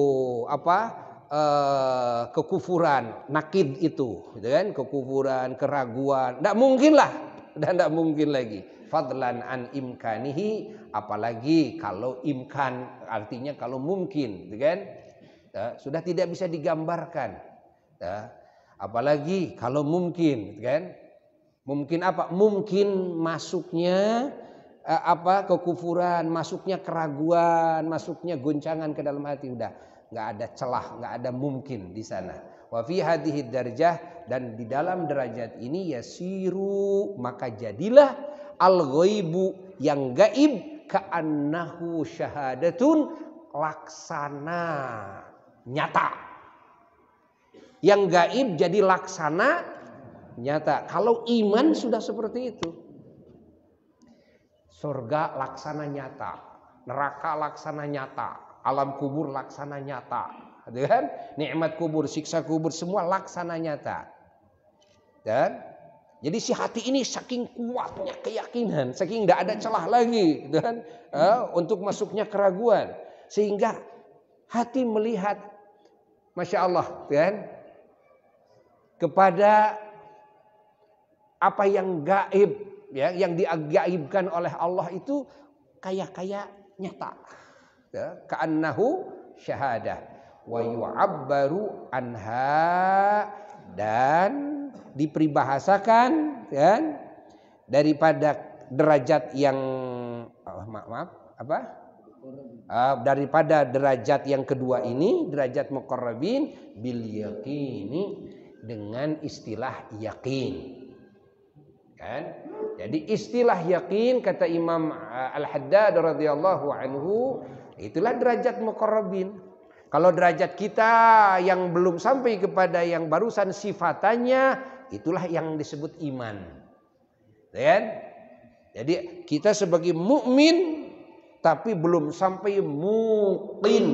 kekufuran, nakid itu, gitu kan, kekufuran, keraguan, tidak mungkin lah, dan tidak mungkin lagi. Fadlan an imkanihi, apalagi kalau imkan, artinya kalau mungkin, gitu kan, ya, sudah tidak bisa digambarkan, ya, apalagi kalau mungkin, gitu kan, mungkin apa? Mungkin masuknya kekufuran, masuknya keraguan, masuknya goncangan ke dalam hati, udah nggak ada celah, nggak ada mungkin di sana. Wa fi hadhihi darajah, dan di dalam derajat ini yasiru, maka jadilah al-ghaibu, yang gaib, ka'annahu syahadatun, laksana nyata. Yang gaib jadi laksana nyata. Kalau iman sudah seperti itu. Surga laksana nyata, neraka laksana nyata, alam kubur laksana nyata, kan? Nikmat kubur, siksa kubur, semua laksana nyata. Dan jadi si hati ini saking kuatnya keyakinan, saking tidak ada celah lagi, dan untuk masuknya keraguan, sehingga hati melihat, masya Allah, kan, kepada apa yang gaib, ya, yang digaibkan oleh Allah itu kayak nyata. Ya, ka'annahu syahadah wa yu'abbaru anha, dan dipribahasakan, kan, daripada derajat yang daripada derajat yang kedua ini, derajat muqarrabin, bil yaqini, dengan istilah yakin, kan. Jadi istilah yakin, kata Imam Al-Haddad radhiyallahu anhu, itulah derajat muqarrabin. Kalau derajat kita yang belum sampai kepada yang barusan sifatannya, itulah yang disebut iman. Kan? Jadi kita sebagai mukmin tapi belum sampai muqin.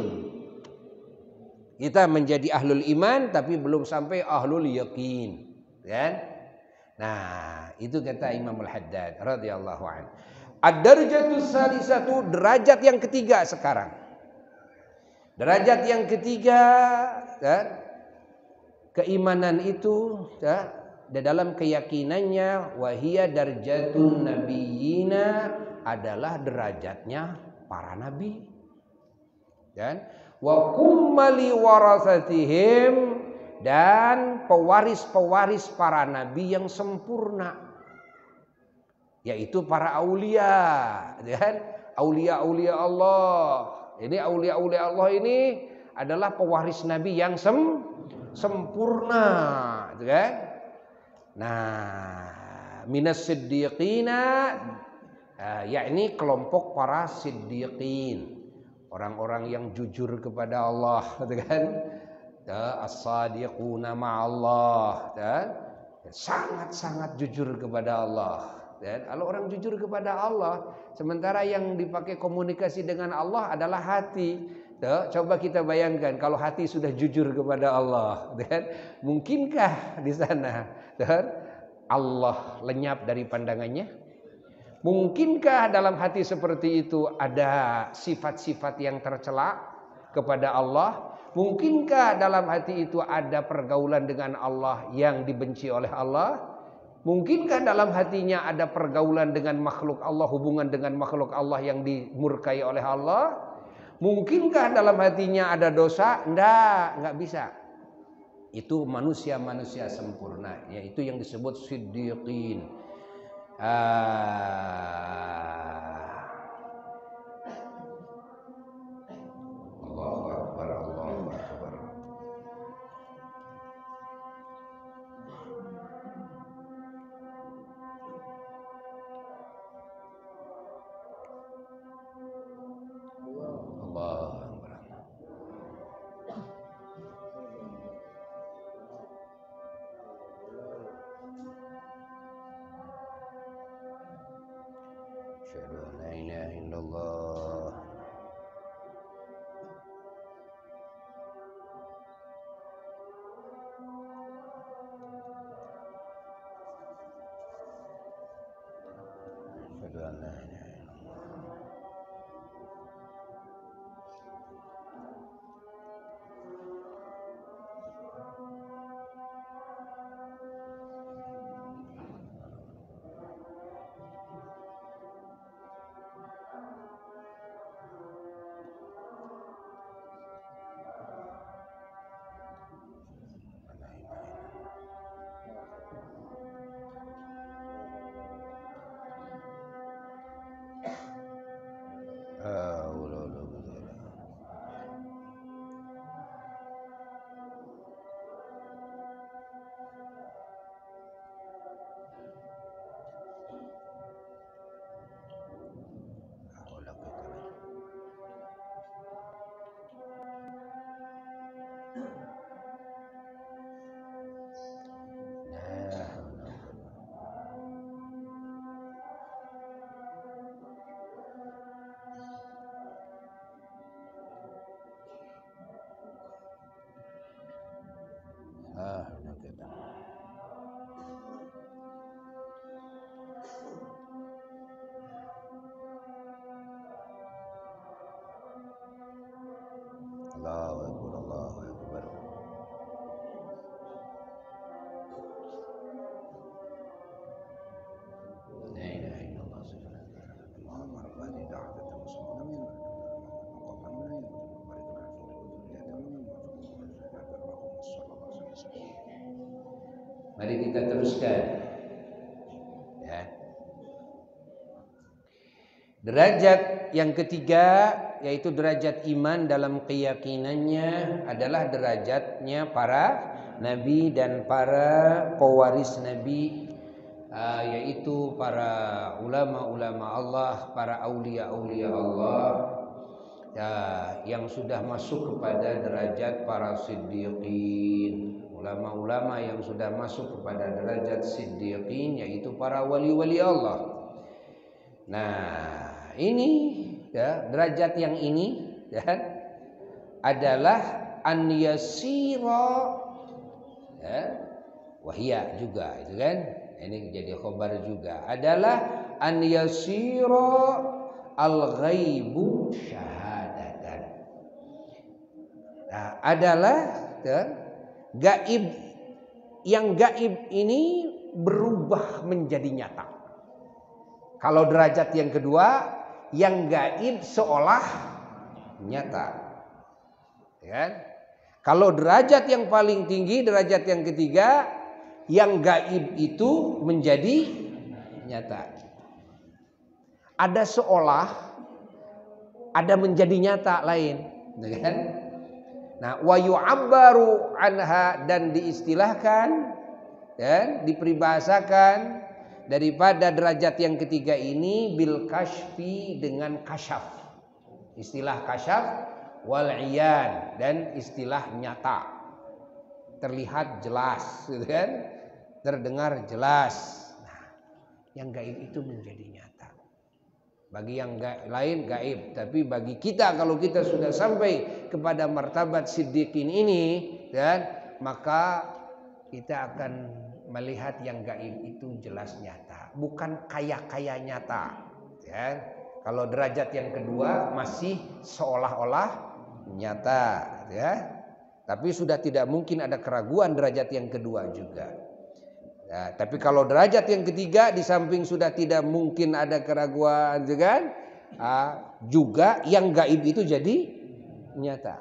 Kita menjadi ahlul iman tapi belum sampai ahlul yakin. Kan? Nah, itu kata Imam Al-Haddad radhiyallahu anhu. Ad-darajatus salisatu, derajat yang ketiga sekarang. Derajat yang ketiga, ya, keimanan itu, ya, di dalam keyakinannya, wahia darjatun nabiyina, adalah derajatnya para nabi. Dan wa kummali warasatihim, dan pewaris-pewaris para nabi yang sempurna, yaitu para aulia, kan? Aulia-aulia Allah. Ini aulia-aulia Allah ini adalah pewaris nabi yang sempurna, kan? Nah, minas siddiqina, yakni kelompok para siddiqin, orang-orang yang jujur kepada Allah, kan? As-sadiquna ma'allah, kan? Sangat-sangat jujur kepada Allah. Dan kalau orang jujur kepada Allah, sementara yang dipakai komunikasi dengan Allah adalah hati. Tuh, coba kita bayangkan kalau hati sudah jujur kepada Allah, dan mungkinkah di sana Allah lenyap dari pandangannya? Mungkinkah dalam hati seperti itu ada sifat-sifat yang tercela kepada Allah? Mungkinkah dalam hati itu ada pergaulan dengan Allah yang dibenci oleh Allah? Mungkinkah dalam hatinya ada pergaulan dengan makhluk Allah, hubungan dengan makhluk Allah yang dimurkai oleh Allah? Mungkinkah dalam hatinya ada dosa? Enggak bisa. Itu manusia-manusia sempurna, yaitu yang disebut siddiqin. Allahu Akbar, Allahu Akbar. Allahu Akbar. Asyhadu an la ilaha illallah. Asyhadu an la ilaha illallah. Allahu Akbar, Allahu Akbar. La ilaha illallah Muhammad rabbani da'watan muslimin. Mari kita teruskan. Ya. Derajat yang ketiga yaitu derajat iman dalam keyakinannya adalah derajatnya para nabi dan para pewaris nabi, yaitu para ulama-ulama Allah, para aulia-aulia Allah, yang sudah masuk kepada derajat para siddiqin. Ulama-ulama yang sudah masuk kepada derajat siddiqin yaitu para wali-wali Allah. Nah, ini ya, derajat yang ini ya, adalah an yasira ya, wahia juga itu kan, ini jadi khobar juga, adalah an yasira al ghaibu syahadatan. Nah, adalah ya, gaib, yang gaib ini berubah menjadi nyata. Kalau derajat yang kedua, yang gaib seolah nyata, ya. Kalau derajat yang paling tinggi, derajat yang ketiga, yang gaib itu menjadi nyata. Ada seolah, ada menjadi nyata lain, kan? Nah, wa yu'abbaru anha, dan diistilahkan dan diperibahasakan daripada derajat yang ketiga ini bil kasyfi, dengan kasyaf. Istilah kasyaf wal iyan, dan istilah nyata. Terlihat jelas, gitu kan? Terdengar jelas. Nah, yang gaib itu menjadi nyata. Bagi yang lain gaib, tapi bagi kita kalau kita sudah sampai kepada martabat siddiqin ini, dan maka kita akan melihat yang gaib itu jelas nyata, bukan kaya-kaya nyata. Ya. Kalau derajat yang kedua masih seolah-olah nyata, ya. Tapi sudah tidak mungkin ada keraguan derajat yang kedua juga. Ya, tapi kalau derajat yang ketiga di samping sudah tidak mungkin ada keraguan juga yang gaib itu jadi nyata.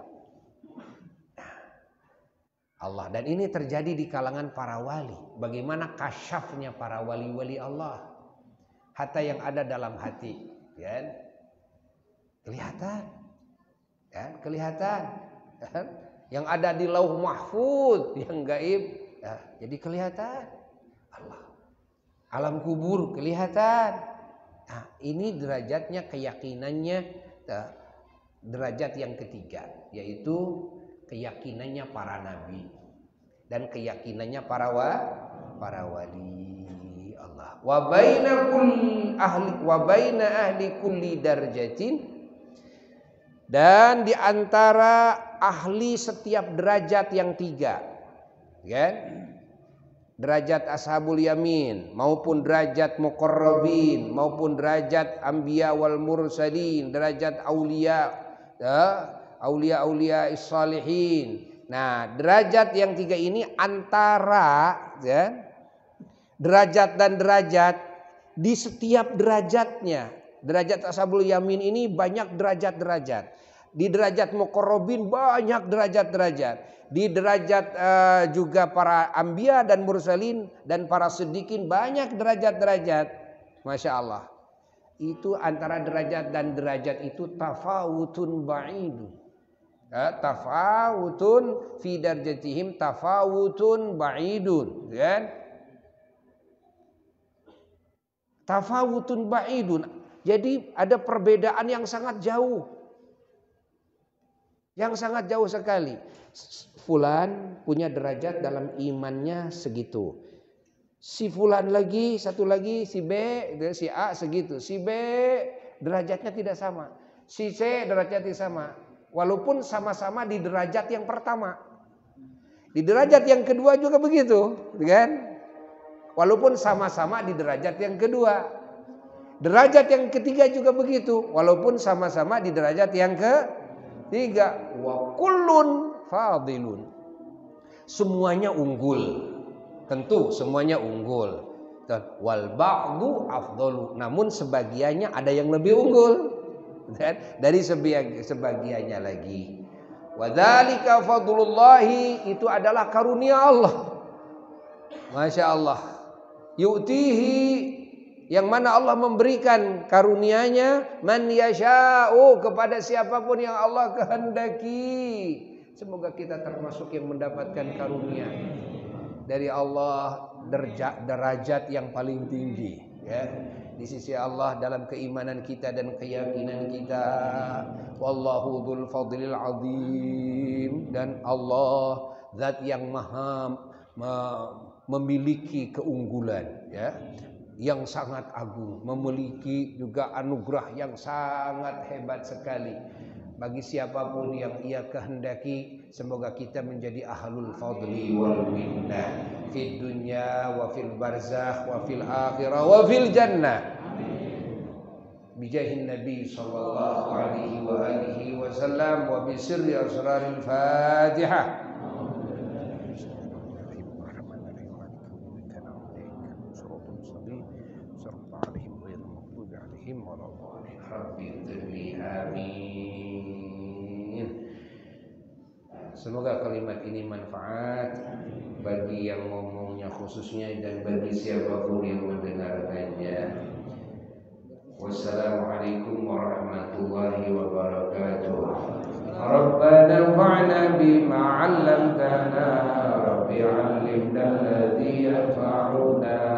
Allah, dan ini terjadi di kalangan para wali. Bagaimana kasyafnya para wali-wali Allah. Hatta yang ada dalam hati, ya. Kelihatan. Ya, kelihatan. Ya. Yang ada di lauh mahfuz yang gaib, ya, jadi kelihatan. Allah. Alam kubur kelihatan. Nah, ini derajatnya, keyakinannya, derajat yang ketiga, yaitu keyakinannya para nabi dan keyakinannya para wali Allah. Wa baina ahli kulli darjatin, dan di antara ahli setiap derajat yang tiga, kan? Derajat ashabul yamin maupun derajat muqarrabin maupun derajat anbiya wal mursalin, derajat aulia, aulia salihin. Nah, derajat yang tiga ini antara, ya, derajat dan derajat di setiap derajatnya. Derajat ashabul yamin ini banyak derajat-derajat. Di derajat muqarrabin banyak derajat-derajat. Di derajat juga para anbiya dan mursalin dan para siddiqin banyak derajat-derajat. Masya Allah. Itu antara derajat dan derajat itu tafawutun ba'idun. Tafawutun fi darjatihim tafawutun ba'idun. Kan? Tafawutun ba'idun. Jadi ada perbedaan yang sangat jauh. Yang sangat jauh sekali. Fulan punya derajat dalam imannya segitu. Si fulan lagi, satu lagi, si B, si A segitu. Si B derajatnya tidak sama. Si C derajatnya sama. Walaupun sama-sama di derajat yang pertama. Di derajat yang kedua juga begitu, kan? Walaupun sama-sama di derajat yang kedua. Derajat yang ketiga juga begitu, walaupun sama-sama di derajat yang ketiga. Wa kullun fadilun. Semuanya unggul. Tentu semuanya unggul. Wal ba'du afdalu. Namun sebagiannya ada yang lebih unggul dari sebagiannya lagi. Wadzalika fadlullahi, itu adalah karunia Allah. Masya Allah. Yu'tihi, yang mana Allah memberikan karunia-Nya man yasha'u, kepada siapapun yang Allah kehendaki. Semoga kita termasuk yang mendapatkan karunia dari Allah, derajat yang paling tinggi, ya, di sisi Allah dalam keimanan kita dan keyakinan kita. Wallahu dzul fadlil azim, dan Allah zat yang maha memiliki keunggulan, ya, yang sangat agung, memiliki juga anugerah yang sangat hebat sekali bagi siapapun yang Ia kehendaki. Semoga kita menjadi ahlul fadli wal minnah fid dunya wa fil barzakh wa fil akhirah wa fil jannah. Bijahin Nabi sallallahu alaihi wa alihi wasallam wa bi sirri asraril Fatihah. Semoga kalimat ini manfaat bagi yang ngomongnya khususnya dan bagi siapapun yang mendengarkannya. Wassalamualaikum warahmatullahi wabarakatuh. Rabbana fa'na bima 'allamtana, rabbi 'allimna alladhi yanfa'una.